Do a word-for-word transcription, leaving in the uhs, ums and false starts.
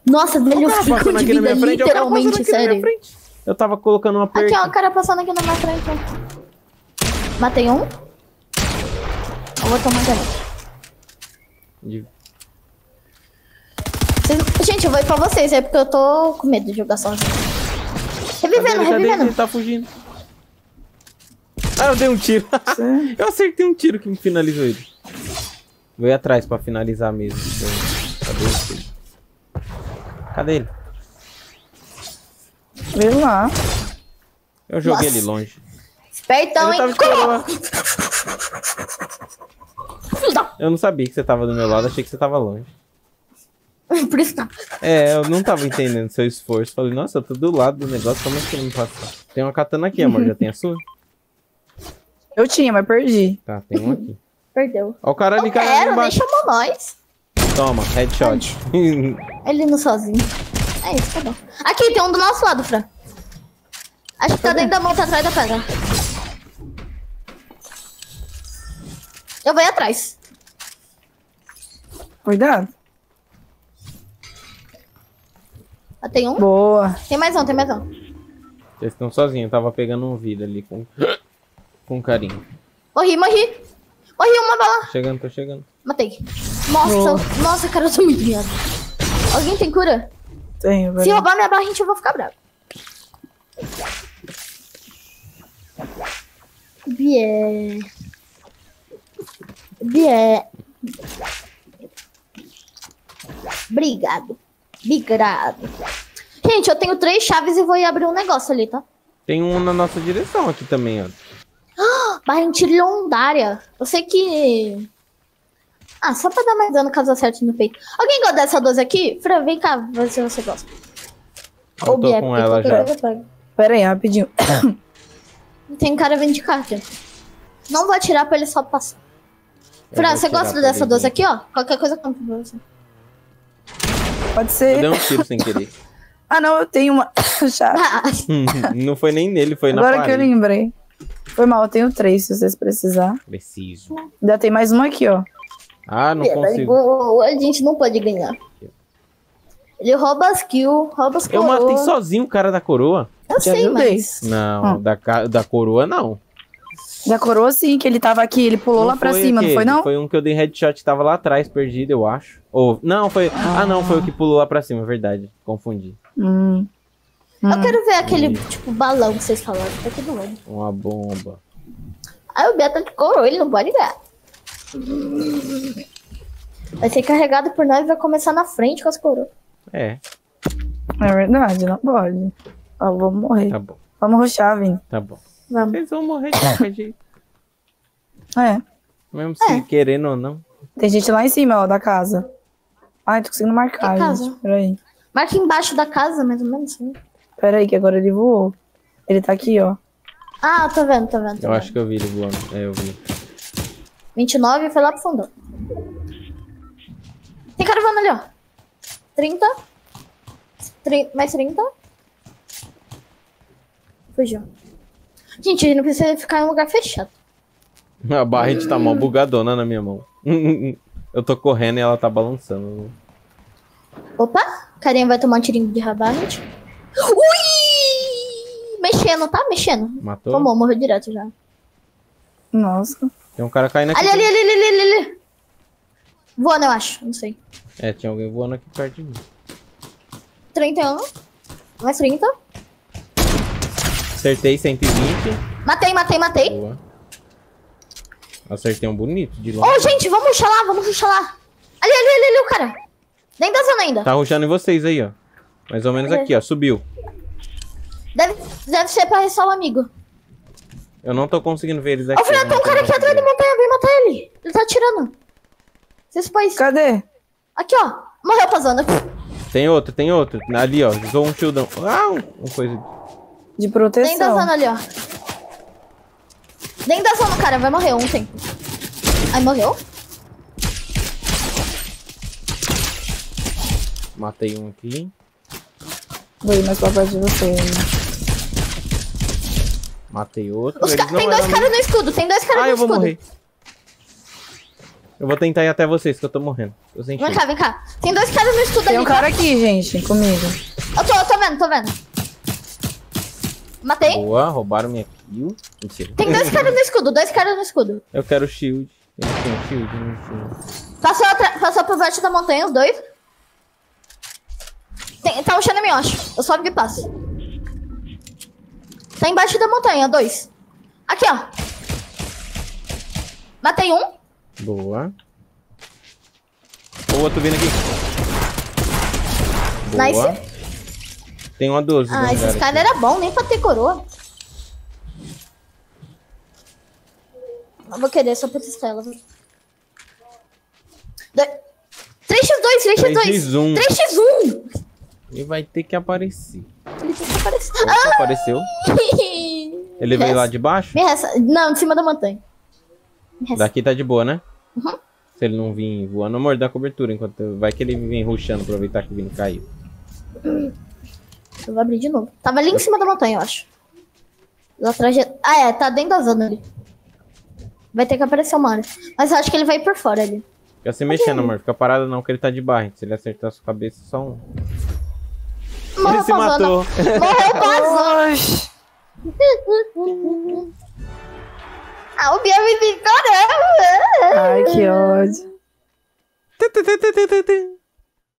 Nossa, velho, eu fico de vida frente, literalmente, sério. Eu tava colocando uma perca. Aqui, ó, o cara passando aqui na minha frente, ó. Matei um. Eu vou tomar dano. De... Gente, eu vou ir pra vocês, é porque eu tô com medo de jogar sozinho. Revivendo, cadê, revivendo. Ele tá fugindo. Ah, eu dei um tiro. Eu acertei um tiro que me finalizou ele. Vou ir atrás pra finalizar mesmo. Cadê ele? Cadê ele? Vê lá. Eu joguei Nossa. ele longe. Espertão, hein? Eu não sabia que você tava do meu lado, achei que você tava longe. Por isso tá. É, eu não tava entendendo seu esforço. Falei, nossa, eu tô do lado do negócio, como é que ele me passou? Tem uma katana aqui, amor, já tem a sua? Eu tinha, mas perdi. Tá, tem um aqui. Perdeu. Ó o cara ali, Não cara quero, ali nem embaixo. chamou nós. Toma, headshot. Ele não sozinho. É isso, tá bom. Aqui, tem um do nosso lado, Fran. Acho que tá dentro da monta atrás da pedra. Eu vou ir atrás. Cuidado. Ah, tem um? Boa. Tem mais um, tem mais um. Eles estão sozinhos, eu tava pegando um vida ali com, com carinho. Morri, morri. Morri uma bala. Chegando, tô chegando. Matei. Nossa, Boa. nossa, cara, eu tô muito miado. Alguém tem cura? Tenho, velho. Se roubar minha barra, gente, eu vou ficar bravo. Bié. Bié. Obrigado. Obrigado. Gente, eu tenho três chaves e vou ir abrir um negócio ali, tá? Tem um na nossa direção aqui também, ó. Barra em lendária. Eu sei que... Ah, só pra dar mais dano caso acerte no peito. Alguém gosta dessa doze aqui? Fran, vem cá, ver se você gosta. Eu tô Bié, com porque ela qualquer já. coisa eu pego. Pera aí, rapidinho. Tem cara vindo de cá, aqui. Não vou atirar pra ele só passar. Eu Fran, vou você tirar gosta pra dessa ele doze vir. aqui, ó? Qualquer coisa eu compro pra você. Pode Eu ser. dei um tiro sem querer. Ah, não, eu tenho uma chave. Ah, Não foi nem nele, foi na Agora que eu parede. lembrei. Foi mal, eu tenho três, se vocês precisar. Preciso. Ainda tem mais uma aqui, ó. Ah, não é, consigo. a gente não pode ganhar. Ele rouba as kills, rouba as Eu coroas. matei sozinho o cara da coroa. Eu Te sei, ajudei. mas... Não, Hum. da, ca- da coroa não. Da coroa, sim, que ele tava aqui, ele pulou lá pra foi cima, não aquele, foi não? Foi um que eu dei headshot, tava lá atrás, perdido, eu acho. Ou, não, foi... Ah, não, foi o que pulou lá pra cima, verdade. Confundi. Hum. Eu quero ver aquele, tipo, balão que vocês falaram. Tá aqui do lado. Uma bomba. Aí o Beto de coroa, ele não pode ganhar. Vai ser carregado por nós e vai começar na frente com as coroas. É, É verdade, não pode. Ó, vamos morrer. tá bom, Vamos rushar, vem. tá bom. Vamos. Vocês vão morrer de qualquer jeito. É. Mesmo se querendo ou não. Tem gente lá em cima, ó, da casa. Ai, tô conseguindo marcar, Que gente. casa? Peraí. Marca embaixo da casa, mais ou menos. Assim. Peraí, que agora ele voou. Ele tá aqui, ó. Ah, tô vendo, tô vendo. Tô Eu vendo. acho que eu vi ele voando. É, eu vi. vinte e nove foi lá pro fundão. Tem cara voando ali, ó. trinta. Tri... Mais trinta. Fugiu. Gente, a gente não precisa ficar em um lugar fechado. A barrete tá mó bugadona na minha mão. Eu tô correndo e ela tá balançando. Opa! Carinha vai tomar um tirinho de rabate. Ui! Mexendo, tá? Mexendo. Matou? Tomou, morreu direto já. Nossa. Tem um cara caindo aqui. Ali, ali, ali, ali, ali, ali, ali. Voando, eu acho. Não sei. É, tinha alguém voando aqui perto de mim. trinta e um. Mais trinta. Acertei cento e vinte. Matei, matei, matei. Boa. Acertei um bonito de Ô, longe. gente, vamos ruxar lá, vamos ruxar lá. Ali, ali, ali, ali, o cara. Nem da zona ainda. Tá rushando em vocês aí, ó. Mais ou menos aqui, ó. Subiu. Deve, deve ser pra restar o amigo. Eu não tô conseguindo ver eles aqui. Ô, filha, eu tem não um cara tô aqui atrás de conseguindo. montanha, vem matar ele. Ele tá atirando. Vocês põem. Cadê? Aqui, ó. Morreu pra zona. Tem outro, tem outro. Ali, ó. Usou um shieldão. Ah, um, um coisa. De Nem da proteção. zona ali, ó. Nem da zona, cara. Vai morrer ontem. Aí morreu? Matei um aqui. Vou ir mais pra perto de você. Matei outro. Os Eles ca... não Tem dois eram caras no escudo. Tem dois caras Ah, no eu vou escudo. morrer. Eu vou tentar ir até vocês, que eu tô morrendo. Tô sem Vem shield. cá, vem cá. Tem dois caras no escudo Tem ali. um cara aqui, gente, comigo. Eu tô, eu tô vendo, tô vendo. Matei. Boa, roubaram minha kill. Mentira. Tem dois caras no escudo, dois caras no escudo. Eu quero shield. Eu não tenho shield, eu não tenho. Passou, atra- passou por baixo da montanha, os dois. Tem, tá um chão em mim, eu acho. Eu sobe e passo. Tá embaixo da montanha, dois. Aqui, ó. Matei um. Boa. O outro vindo aqui. Boa. Nice. Tem uma doze. Ah, esses caras eram bons, nem pra ter coroa. Eu vou querer só pra estrelas. três por dois, três por dois. três por um. três por um. Ele vai ter que aparecer. Ele tem que aparecer. Opa, Ah! apareceu. Ele veio lá de baixo? Me resta... Não, de cima da montanha. Me resta... Daqui tá de boa, né? Uhum. Se ele não vir voando, amor, dá cobertura. Enquanto... Vai que ele vem rushando, aproveitar que o Vini caiu. Eu vou abrir de novo. Tava ali em cima da montanha, eu acho. Lá atrás de... Ah, é, tá dentro da zona ali. Vai ter que aparecer uma hora. Mas eu acho que ele vai ir por fora ali. Fica se mexendo, amor. Fica parado não, que ele tá de barra. Se ele acertar a sua cabeça, só um. Morreu Ele se pra zona. matou. Morreu pra zona. Oxi. Ah, o Bia me caramba. Ai, que ódio. Tu, tu, tu, tu, tu, tu.